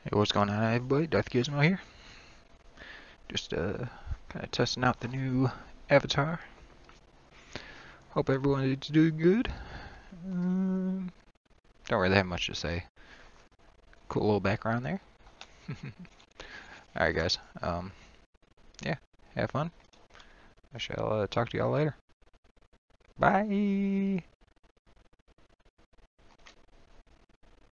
Hey, what's going on, everybody? DGizmo here. Just kind of testing out the new avatar. Hope everyone is doing good. Don't really have much to say. Cool little background there. Alright, guys. Yeah, have fun. I shall talk to y'all later. Bye!